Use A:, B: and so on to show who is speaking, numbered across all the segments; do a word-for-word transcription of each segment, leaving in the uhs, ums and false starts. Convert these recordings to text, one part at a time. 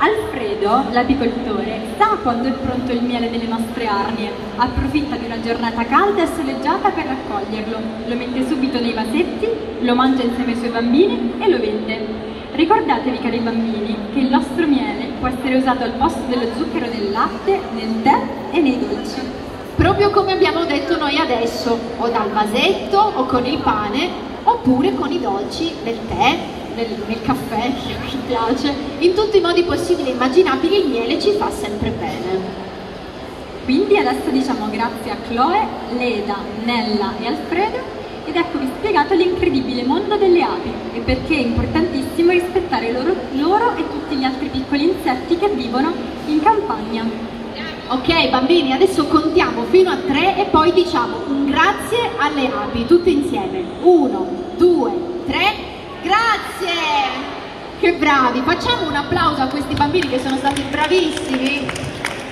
A: Alfredo, l'apicoltore, sa quando è pronto il miele delle nostre arnie, approfitta di una giornata calda e soleggiata per raccoglierlo, lo mette subito nei vasetti, lo mangia insieme ai suoi bambini e lo vende. Ricordatevi, cari bambini, che il nostro miele può essere usato al posto dello zucchero del latte, nel tè e nei dolci.
B: Proprio come abbiamo detto noi adesso, o dal vasetto o con il pane, oppure con i dolci nel tè, nel, nel caffè, che mi piace. In tutti i modi possibili e immaginabili il miele ci fa sempre bene.
A: Quindi adesso diciamo grazie a Chloe, Leda, Nella e Alfredo ed eccovi spiegato l'incredibile mondo delle api e perché è importantissimo rispettare loro, loro e tutti gli altri piccoli insetti che vivono in campagna.
B: Ok bambini, adesso contiamo fino a tre e poi diciamo un grazie alle api, tutte insieme. Uno, due, tre, grazie! Che bravi! Facciamo un applauso a questi bambini che sono stati bravissimi.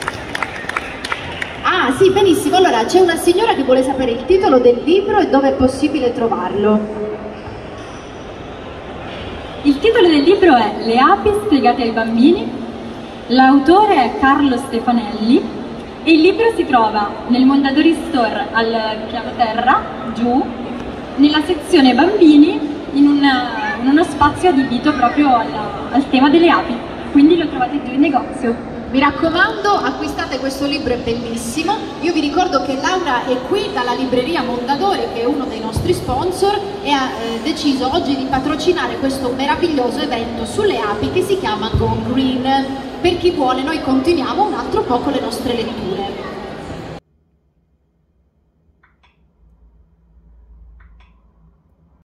B: Ah sì, benissimo, allora c'è una signora che vuole sapere il titolo del libro e dove è possibile trovarlo.
A: Il titolo del libro è Le api spiegate ai bambini, l'autore è Carlo Stefanelli e il libro si trova nel Mondadori Store al piano terra, giù, nella sezione bambini, in, una, in uno spazio adibito proprio alla, al tema delle api, quindi lo trovate giù in negozio.
B: Mi raccomando, acquistate questo libro, è bellissimo. Io vi ricordo che Laura è qui dalla libreria Mondadori, che è uno dei nostri sponsor, e ha eh, deciso oggi di patrocinare questo meraviglioso evento sulle api che si chiama Go Green. Per chi vuole, noi continuiamo un altro po' con le nostre letture.